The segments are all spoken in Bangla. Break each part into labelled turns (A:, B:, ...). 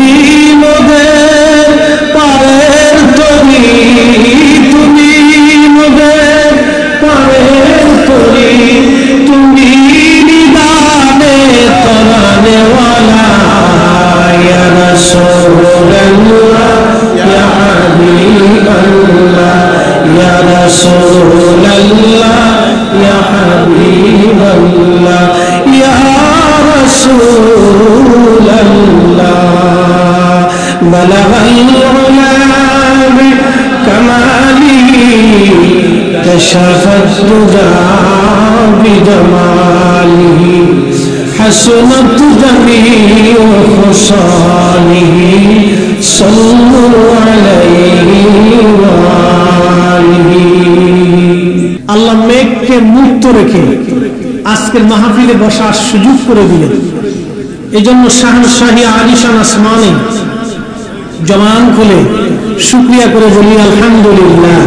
A: মোদের পারের তরি, তুমি মোদের পারের তরি, তুমি নিদানে তরানে ওয়ালা ইয়া রাসূলুল্লাহ ইয়া হাবিবাল্লাহ ইয়া রাসূলুল্লাহ ইয়া হাবিবাল্লাহ ইয়া রাসূলুল্লাহ বালাগাল উলা বিকামালিহি কাশাফাত দুজা বিজামালিহি হাসনাত জামিউ খুসালিহি সাল্লু আলাইহি ওয়া আলিহি। আল্লাহ মেঘকে মুক্ত রেখে আজকের মাহফিলে বসার সুযোগ করে দিলেন। এজন্য শাহনশাহী আলিশান আসমানে জবান খুলে শুকরিয়া করে বলি আলহামদুলিল্লাহ।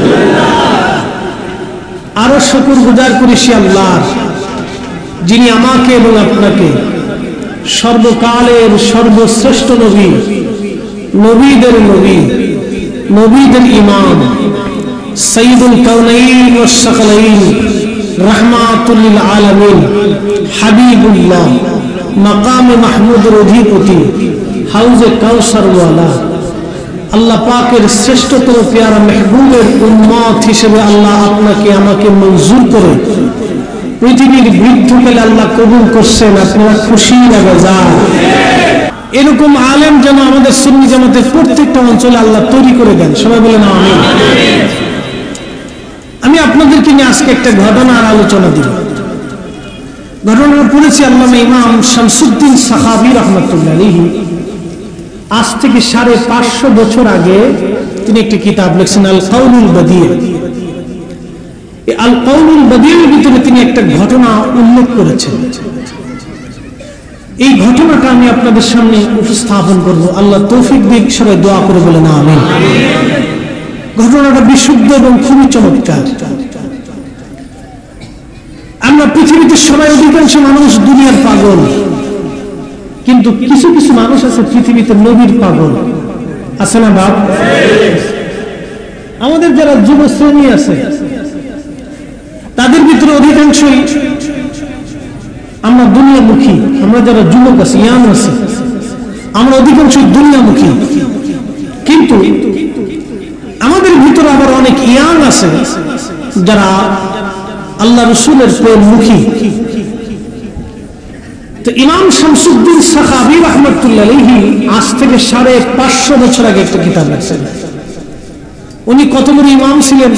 A: আরো শুকরগুজার করি সে আল্লাহর, যিনি আমাকে এবং আপনাকে সর্বকালের সর্বশ্রেষ্ঠ নবী, নবীদের নবী, নবীদের ইমাম, সাইয়্যিদুল কাউনাইন ওয়াস সাকালাইন, রাহমাতুল লিল আলামিন, হাবিবুল্লাহ, মাকামে মাহমুদের অধিপতি, হাউজে কাউসার ওয়ালা, আল্লাহ পাকের শ্রেষ্ঠতম পেয়ারা মেহবুবের উম্মত হিসেবে আল্লাহ আপনাকে আমাকে মঞ্জুর করে পৃথিবীর বৃদ্ধকালে আল্লাহ কবুল করছেন। আপনারা খুশি না বেজার? এরকম আলেম যেন আমাদের সুন্নি জামাতের প্রত্যেকটা অঞ্চলে আল্লাহ তৈরি করে দেন। সবাই বলেন আমিন। আমি আপনাদেরকে নিয়ে আজকে একটা ঘটনার আলোচনা দিব। ঘটনা পড়েছি আল্লামা ইমাম শামসুদ্দিন সাখাবী রাহমাতুল্লাহ আলাইহি। আজ থেকে 550 বছর আগে তিনি একটি কিতাব লিখছেন আল কাউলুল বাদী। আল কাউলুল বাদীর ভিতরে তিনি একটা ঘটনা উল্লেখ করেছেন। এই ঘটনাটা আমি আপনাদের সামনে উপস্থাপন করব। আল্লাহ তৌফিক দিক, সবাই দোয়া করে বলেন আমিন। ঘটনাটা বিশুদ্ধ এবং খুবই চমৎকার। আমরা পৃথিবীতে সবাই, অধিকাংশ মানুষ দুনিয়ার পাগল, কিন্তু কিছু কিছু মানুষ আছে পৃথিবীতে নবীর পাগল, আছে না বাপ? আমাদের যারা যুব শ্রেণী আছে তাদের ভিতরে অধিকাংশই আমরা দুনিয়ামুখী। আমরা যারা যুবক আছি, ইয়াং আছি, আমরা অধিকাংশই দুনিয়ামুখী। কিন্তু আমাদের ভিতরে আবার অনেক ইয়াং আছে যারা আল্লাহ রসুলের প্রেমমুখী। তো ইমাম শামসুদ্দিন সাখাবী রাহমাতুল্লাহ আলাইহি আজ থেকে 550 বছর আগে একটা কিতাব লিখছেন। উনি কত বড় ইমাম ছিলেন!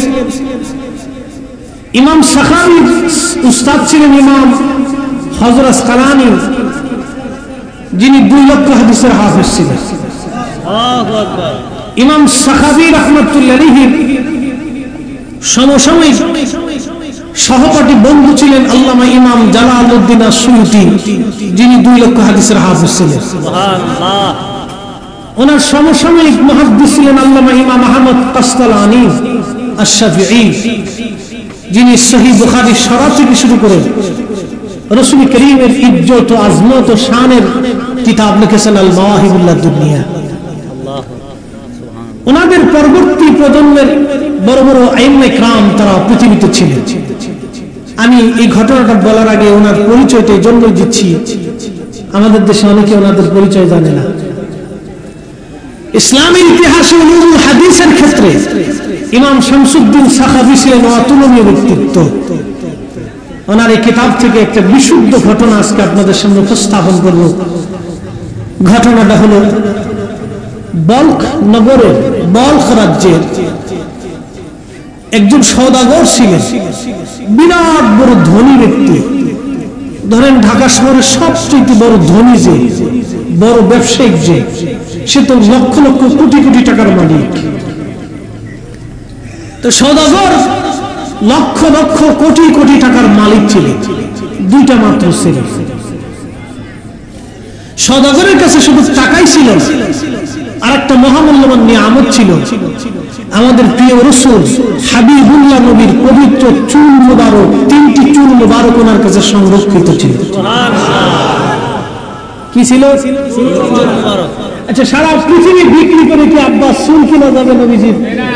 A: ইমাম সাখাবীর উস্তাদ ছিলেন ইমাম হযরত আসকালানী, যিনি 2 লক্ষ হাদিসের হাফেজ ছিলেন। আল্লাহু আকবার। ইমাম সাখাবী রাহমাতুল্লাহ আলাইহি সমসাময়িক সহপাঠী বন্ধু ছিলেন আল্লামা ইমাম জালালউদ্দিন আস-সুয়ুতী, যিনি 2 লক্ষ হাদিসের হাফেজ ছিলেন। সুবহানাল্লাহ। ওনার সমসাময়িক মুহাদ্দিস ছিলেন আল্লামা ইমাম আহমদ কাসতালানী আশ-শাফিঈ, যিনি সহিহ বুখারী শরহ থেকে শুরু করে রাসূল করিমের ইজ্জত ও আজমত ও শানের কিতাব লিখেছেন আল মাওয়াহিবুল লাদুনিয়া। ওনাদের পরবর্তী প্রজন্মের বড় বড় আইম্মায়ে কিরাম তারা পৃথিবীতে ছিলেন। আমি এই ঘটনাটা বলার আগে ওনার পরিচয়টা এই জন্য দিচ্ছি, আমাদের দেশে অনেকে ওনাদের পরিচয় জানে না। ইসলামের ইতিহাসে উলুমুল হাদিসের ক্ষেত্রে ইমাম শামসুদ্দিন সাখাবী ছিলেন অতুলনীয় ব্যক্তিত্ব। ওনার এই কিতাব থেকে একটা বিশুদ্ধ ঘটনা আজকে আপনাদের সামনে উপস্থাপন করব। ঘটনাটা হলো বলখ নগরের, বলখ রাজ্যের একজন সওদাগর ছিলেন, বিরাট বড় ধনী ব্যক্তি। ধরেন ঢাকা শহরের সবচেয়ে বড় ধনী যে বড় ব্যবসায়িক যে, সে তো লক্ষ লক্ষ কোটি কোটি টাকার মালিক। তো সওদাগর লক্ষ লক্ষ কোটি কোটি টাকার মালিক ছিলেন, 2টা মাত্র ছেলে। সওদাগরের কাছে শুধু টাকাই ছিল, আর একটা মহামূল্যবান নিয়ামত ছিল। আমাদের প্রিয় রাসূল হাবিবুল্লাহ নবীর পবিত্র চুল মুবারক, 3টি চুল মুবারক ওনার কাছে সংরক্ষিত ছিল। সুবহানাল্লাহ। কি ছিল? আচ্ছা, সারা পৃথিবী বিক্রি করে কি আব্বাস চুল কিনা যাবে নবীজির?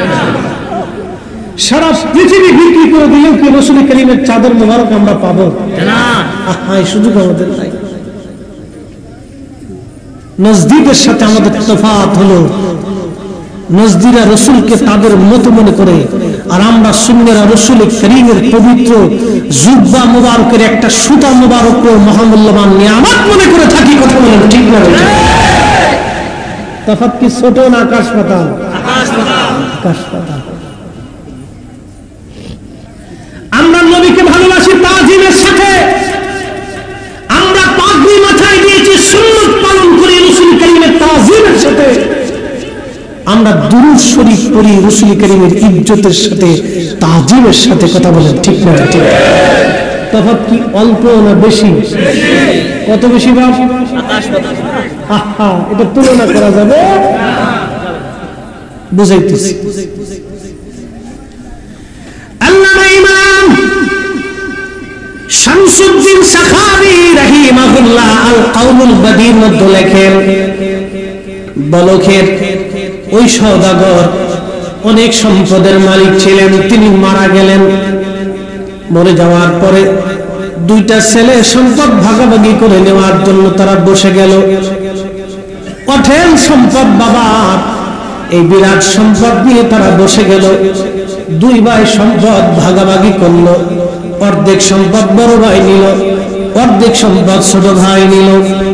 A: সারা পৃথিবী বিক্রি করে দিলেও কি রাসূল কারীমের চাদর মোবারক আমরা পাবো না? এই সুযোগ আমাদের নাই। নজদীদের সাথে আমাদের তফাৎ হলো, নজদীরা রাসূলকে তাদের মতো মনে করে, আর আমরা সুন্নিরা রাসূল কারীমের পবিত্র জুব্বা মুবারকের একটা সুতা মুবারককে মহামূল্যবান নিয়ামত মনে করে থাকি। কথা বলেন ঠিক না? তফাৎ কি ছোট না আকাশ পাতাল? আকাশ পাতাল। আমরা নবীকে ভালোবাসি তাজিমের সাথে, আমরা পাগড়ি মাথায় দিয়েছি সুন্নাত পালন করি রাসূল কারীমের তাজিমের সাথে, আমরা দুরূদ শরীফ পড়ি রাসূল কারীমের ইজ্জতের সাথে, তাজিমের সাথে। কথা বলেন ঠিক না? ঠিক। তফাৎ কি অল্প না বেশি? কত বেশি বাপ? আকাশ পাতাল। এটা তুলনা করা যাবে? বুঝাইতেছি। আল্লামা ইমাম শামসুদ্দিন সাখাবী রাহিমাহুল্লাহ আল কাউলুল বাদীর মধ্যে লেখেন, বলখের ওই সওদাগর অনেক সম্পদের মালিক ছিলেন, তিনি মারা গেলেন। মরে যাওয়ার পরে দুইটা ছেলে সম্পদ ভাগাভাগি করে নেওয়ার জন্য তারা বসে গেল। অঢেল সম্পদ বাবার, এই বিরাট সম্পদ নিয়ে তারা বসে গেল। দুই ভাই সম্পদ ভাগাভাগি করলো। অর্ধেক সম্পদ বড় ভাই নিল, অর্ধেক সম্পদ ছোট ভাই নিল।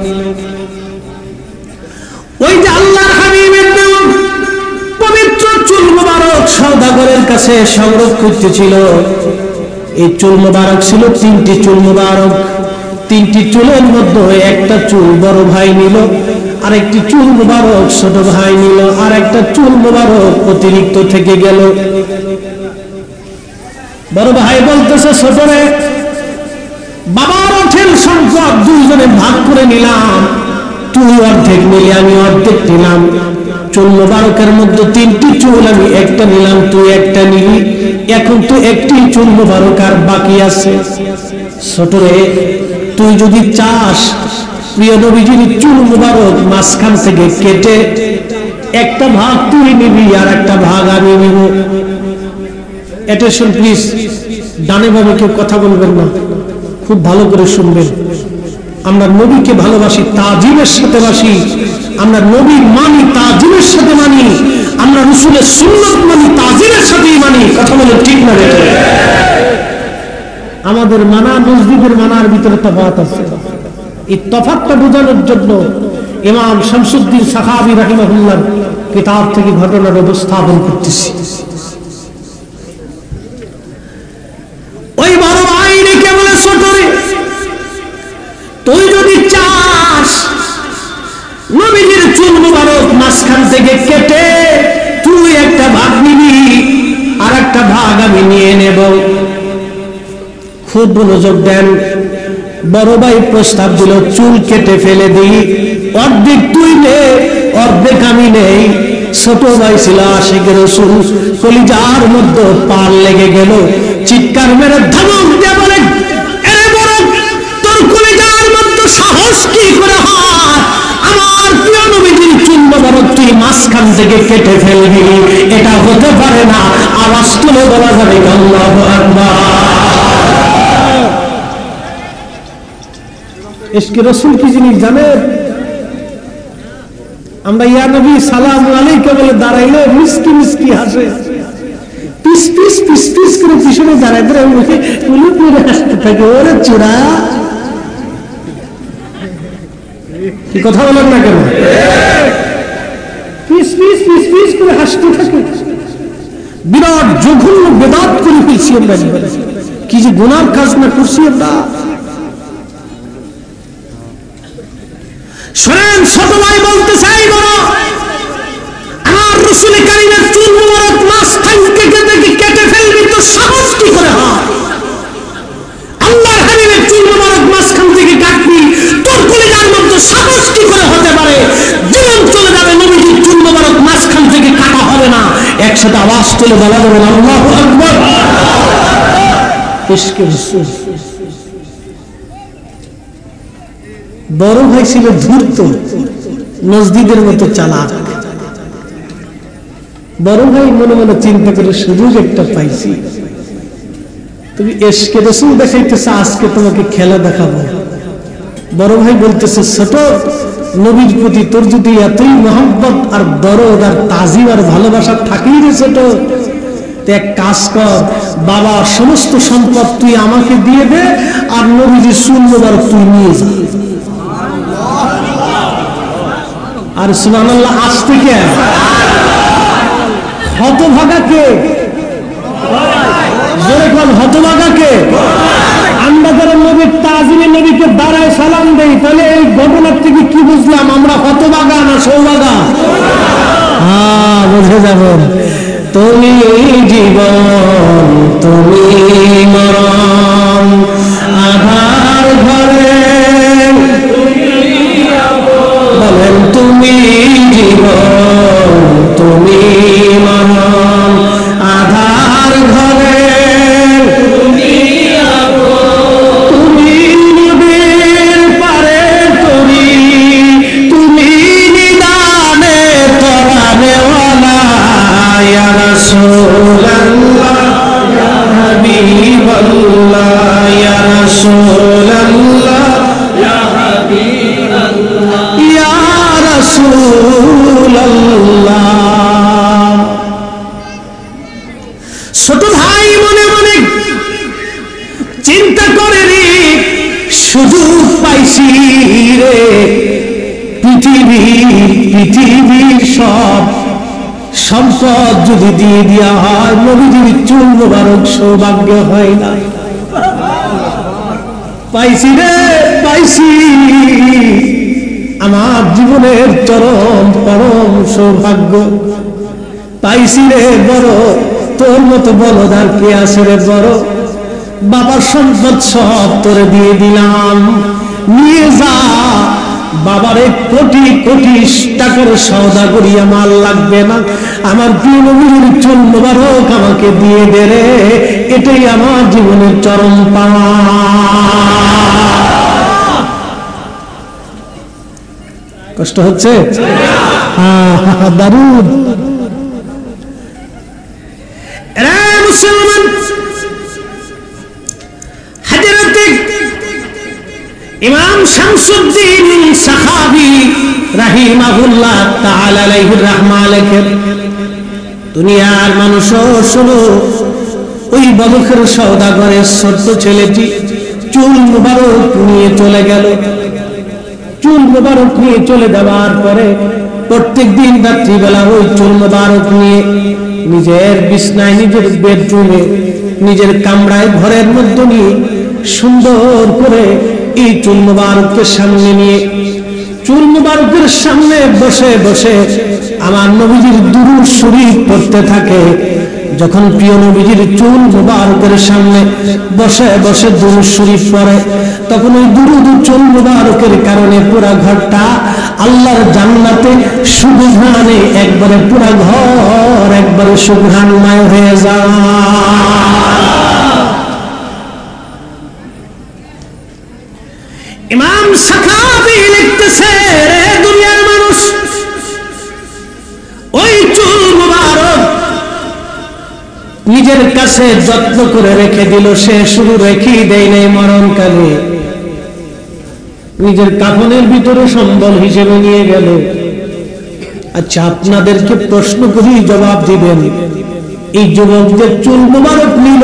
A: ওই যে আল্লাহর হাবিবের পবিত্র চুল মোবারক সওদাগরের কাছে সংরক্ষিত ছিল। এই চুল মোবারক ছিল তিনটি চুল মোবারক। তিনটি চুলের মধ্যে একটা চুল বড় ভাই নিল, আরেকটি চুল মোবারক ছোট ভাই নিল, আর একটা চুল মোবারক অতিরিক্ত থেকে গেল। বড় ভাই বলতেছে ছোট রে, বাবার অঢেল সম্পদ দুইজনে ভাগ করে নিলাম, তুই অর্ধেক নিলি আমি অর্ধেক নিলাম। চুল মোবারকের মধ্যে তিনটি চুল, আমি একটা নিলাম তুই একটা নিলি, এখন তো একটি চুল মোবারক আর বাকি আছে। ছোট রে, তুই যদি চাস প্রিয় নবীজির চুল মোবারক মাঝখান থেকে কেটে একটা ভাগ তুই নিবি আর একটা ভাগ আমি নিব। অ্যাটেনশন প্লিজ, ডানে বামে কেউ কথা বলবেন না, খুব ভালো করে শুনবেন। আমরা নবীকে ভালোবাসি, তাজিমের সাথে বাসি, আমরা নবী মানি, তাজিমের সাথে মানি, আমরা রাসূলের সুন্নাত মানি, তাজিমের সাথেই মানি। কথা বলে ঠিক না? আমাদের মানা নজদীদের মানার ভিতরে তফাৎ আছে। এই তফাৎটা বোঝানোর জন্য ইমাম শামসুদ্দিন সাখাবী রাহিমাহুল্লাহ কিতাব থেকে ঘটনার উপস্থাপন করতেছি। ওই বড় ভাই রেখে বলে ছোট রে, তুই যদি চাস নবীজির চুল মোবারক মাঝখান থেকে কেটে তুই একটা ভাগ নিবি আর একটা ভাগ আমি নিয়ে নেব। খুব মনোযোগ দেন। বড় ভাই প্রস্তাব দিল চুল কেটে ফেলে দিই, অর্ধেক তুই নে অর্ধেক আমি নেই। ছোট ভাই ছিল আশিকের রাসূল, কলিজার মধ্যে পাল লেগে গেল, চিৎকার মেরে ধমক দিয়ে বলে, এরে বড়, তোর কলিজার মধ্যে সাহস কি করে হয় আমার প্রিয় নবীজির চুল মোবারক তুই মাঝখান থেকে কেটে ফেলবি? এটা হতে পারে না। আওয়াজ তুলে বলা যাবে আল্লাহু আকবার। ইশকে রাসূল কি জিনিস জানেন? আমরা ইয়া নবী সালাম আলাইকা বলে দাঁড়াইলে মিষ্টি মিষ্টি হাসে, পিস পিস পিস পিস করে পিছনে দাঁড়ায় ধরে মুখে উলু করে হাসতে থাকে। ওরে চোরা, কি কথা বলেন না কেন? পিস পিস পিস পিস করে হাসতে থাকে। বিরাট জঘন্য বেদাত করে ফেলছি আমরা, কি যে গুনার কাজ না করছি আমরা। শোনেন, ছোট ভাই বলতে চাই, বড় আমার রাসূল কারীমের চুল মোবারক মাঝখান থেকে কেটে ফেলবি তো সাহস কি করে হয়? আল্লাহর হাবিবের চুল মোবারক মাঝখান থেকে কাটবি, তোর কলিজার মধ্যে সাহস কি করে হতে পারে? জীবন চলে যাবে, নবীজির চুল মোবারক মাঝখান থেকে কাটা হবে না। একসাথে আওয়াজ তুলে বলা যাবে আল্লাহু আকবার। ইশকে রাসূল। বড় ভাই ছিল ধূর্ত, মসজিদের মতো চালাক। বড় ভাই মনে মনে চিন্তা করে সুযোগ একটা পাইছি, তুমি এসকে রসুল দেখাইতেছে, আজকে তোমাকে খেলা দেখাবো। বড় ভাই বলতেছে, ছোট নবীর প্রতি তোর যদি এতই মহব্বত আর দরদ আর তাজিম আর ভালোবাসা থাকেই রে ছোট, এক কাজ কর, বাবার সমস্ত সম্পদ তুই আমাকে দিয়ে দে, আর নবীজি সুন্নবার তুই নিয়ে যা। আর সুবহানাল্লাহ, আজ থেকে হতভাগা কে? যেরকম হতভাগা কে? আমরা যারা নবীর তাজিমে নবীকে দাঁড়ায় সালাম দেই, তাহলে এই ঘটনার থেকে কি বুঝলাম? আমরা হতভাগা না সৌভাগা? হ্যাঁ, বুঝে যাবেন। তুমি জীবন, তুমি মরণ, আধার ঘরে বলেন তুমি জীবন, তুমি মরণ, আধার ঘরে তুমি নদীর পারে তরি, তুমি নিদানে তরানেওয়ালা, ইয়া রাসূলুল্লাহ ইয়া হাবিবাল্লাহ, ইয়া রাসূলুল্লাহ ইয়া হাবিবাল্লাহ, ইয়া রাসূলুল্লাহ। ছোট ভাই মনে মনে চিন্তা করে রে, সুযোগ পাইছি রে, পৃথিবীর সব সম্পদ যদি দিয়ে দেওয়া হয়, নবীজির চুল মোবারক সৌভাগ্য হয় না। পাইছি রে, পাইছি আমার জীবনের চরম পরম সৌভাগ্য পাইছি রে। বড় তোর মতো বলদার কে আছে রে? বড় বাবার সম্পদ সব তোরে দিয়ে দিলাম, নিয়ে যা। বাবারে কোটি কোটি টাকার সওদা করি, আমার লাগবে না, আমার প্রিয় নবীর চুল মোবারক আমাকে দিয়ে দে রে, এটাই আমার জীবনের চরম পাওয়া। কষ্ট হচ্ছে? দারুণ। মুসলমান, হযরত ইমাম শামসুদ্দিন সাহাবী রাহিমাহুল্লাহ তাআলা আলাইহির রাহমা লেখেন, দুনিয়ার মানুষ শোনো, ওই বদখের সওদাগরের ছোট্ট ছেলেটি চুল মুবারক নিয়ে চলে গেল। চুল মুবারক নিয়ে চলে যাওয়ার পরে প্রত্যেক দিন রাত্রিবেলা ওই চুল মুবারক নিয়ে নিজের বিছনায়, নিজের বেডরুমে, নিজের কামরায়, ঘরের মধ্যে নিয়ে সুন্দর করে এই চুল মুবারককে সামনে নিয়ে, চুল মুবারকের সামনে বসে বসে আমার নবীজির দুরূদ শরীফ পড়তে থাকে। যখন প্রিয় নবীজির চুল মুবারকের সামনে বসে বসে দুরূদ শরীফ পড়ে, তখন ওই দুরূদ চুল মুবারকের কারণে পুরা ঘরটা আল্লাহর জান্নাতে সুঘ্রাণে একবারে, পুরা ঘর একবারে সুঘ্রাণময় হয়ে যায়। ইমাম সাখাবী লিখতেছে, রে দুনিয়ার মানুষ, ওই চুল মুবারক নিজের কাছে যত্ন করে রেখে দিল। সে শুধু রেখেই দেয় নাই, মরণকালে নিজের কাফনের ভিতরে সম্বল হিসেবে নিয়ে গেল। আচ্ছা, আপনাদেরকে প্রশ্ন করি, জবাব দিবেন, এই যুবকদের চুল মুবারক নিল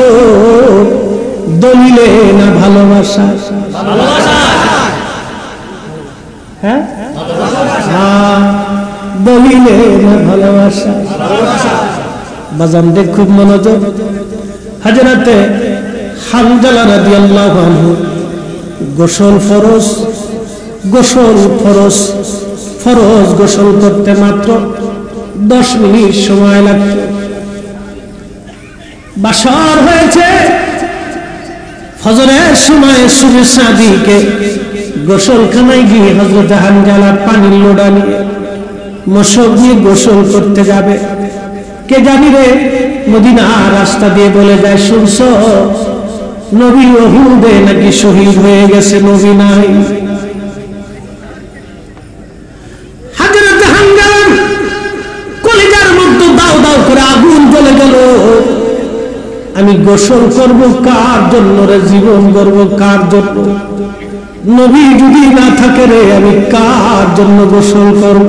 A: দলিলে না ভালোবাসা? হ্যাঁ, দলিলে না ভালোবাসা? বাজানদের খুব মনোযোগ। হযরতে হানজালা রাদিয়াল্লাহু আনহু গোসল ফরজ, গোসল করতে মাত্র 10 মিনিট সময় লাগতো। বাসর হয়েছে, ফজরের সময় সূর্য সাদিকে গোসলখানায় গিয়ে হযরত হানজালা পানির লোড়া নিয়ে মশক দিয়ে গোসল করতে যাবে। কে জানি রে, মদিনা রাস্তা দিয়ে বলে যায়, শুনছ নবী উহুদে নাকি শহীদ হয়ে গেছে, নবী নাই। আমি গোসল করব কার জন্য রে, জীবন গর্ব কার জন্য? নবী যদি না থাকে রে, আমি কার জন্য গোসল করব?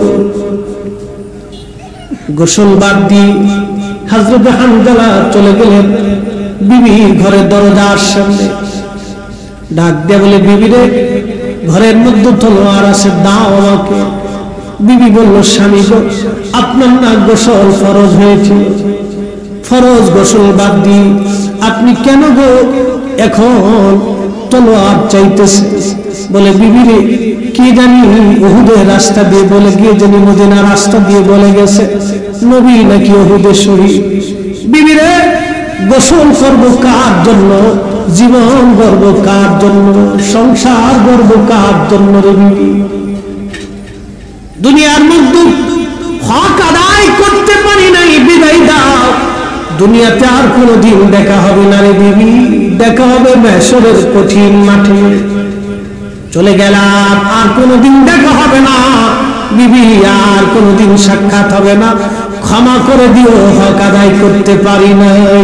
A: গোসল বাদ দিয়ে হযরত হানজালা চলে গেলেন বিবির ঘরের দরজার সামনে। ডাক দিয়ে বলে, বিবি রে, ঘরের মধ্যে তলোয়ার আছে, দাও আমাকে। বিবি বলল, স্বামী গো, আপনার না গোসল ফরজ হয়েছিল, ফরজ গোসল বাদ দিয়ে আপনি কেন গো এখন তলোয়ার চাইতেছে? বলে, বিবি রে, কি জানি উহুদের রাস্তা দিয়ে বলে গিয়ে জানি মদিনা রাস্তা দিয়ে বলে গেছে নবী নাকি উহুদের শহীদ। বিবি রে, গোসল করব কার জন্য? জীবন গর্ব কার জন্য? সংসার গর্ব কার জন্য রে বিবি? দুনিয়ার মধ্যে হক আদায় করতে পারি নাই, বিদায় দাও। দুনিয়াতে আর কোনোদিন দেখা হবে না রে বিবি, দেখা হবে mahshরের কঠিন মাঠে। চলে গেলাম, আর কোনোদিন দেখা হবে না বিবি, আর কোনোদিন সাক্ষাৎ হবে না, ক্ষমা করে দিও, হক আদায় করতে পারি নাই।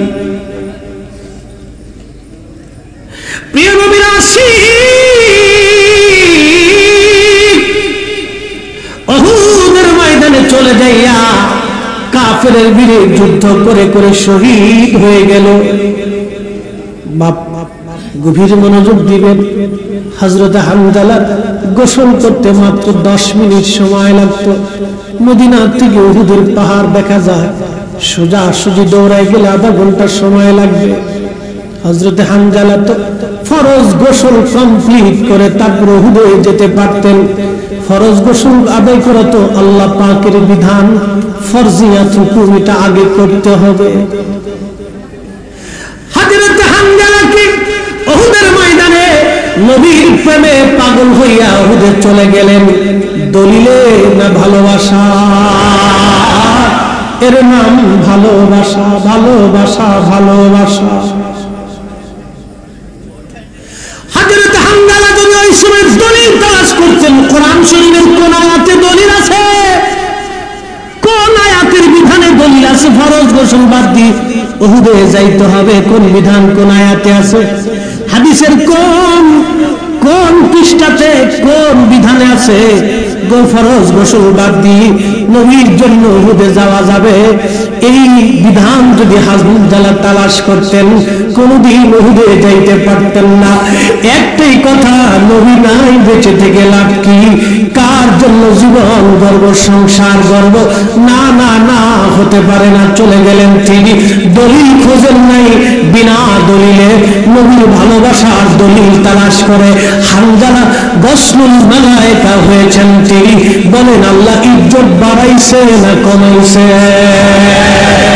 A: প্রিয় নবীর আশিক উহুদের ময়দানে চলে যাইয়া কাফেরের বিরুদ্ধে যুদ্ধ করে করে শহীদ হয়ে গেল। বাপ গভীর মনোযোগ দিবেন। হযরত হানজালা গোসল করতে মাত্র 10 মিনিট সময় লাগতো। মদিনা থেকে উহুদের পাহাড় দেখা যায়, সোজা সুজি দৌড়ায় গেলে আধা ঘন্টা সময় লাগবে। হযরত হানজালা তো ফরজ গোসল কমপ্লিট করে তারপর উহুদে যেতে পারতেন। ফরজ গোসল আদায় করা তো আল্লাহ পাকের বিধান, ফরজিয়াত হুকুম, এটা আগে করতে হবে। হযরত হানজালাকে উহুদের ময়দানে নবীর প্রেমে পাগল হইয়া উহুদে চলে গেলেন। দলিলে না ভালোবাসা, এর নাম ভালোবাসা, ভালোবাসা, ভালোবাসা। হযরত হানজালা যদি ওই সময় দলিল তালাশ করতেন, কোরআন শরীফের কোন আয়াতে দলিল আছে, কোন আয়াতের বিধানে দলিল আছে ফরজ গোসল বাদ দিয়ে উহুদে যাইতে হবে, কোন বিধান কোন আয়াতে আছে? হাদিসের কোন কোন পৃষ্ঠাতে কোন বিধানে আছে ফরজ গোসল বাদ দিয়ে নবীর জন্য উহুদে যাওয়া যাবে? এই বিধান যদি হানজালা তালাশ করতেন, কোনদিন উহুদে যাইতে পারতেন না। একটাই কথা, নবী নাই বেঁচে থেকে লাভ কি? কার জন্য জীবন গর্ব, সংসার গর্ব? না না না, হতে পারে না। চলে গেলেন তিনি, দলিল খোঁজেন নাই, বিনা দলিলে নবীর ভালোবাসার দলিল তালাশ করে হানজালা গসলুল মালায়েকা হয়েছেন তিনি। বলেন, আল্লাহ ইজ্জত বাড়াইছে না কমাইছে?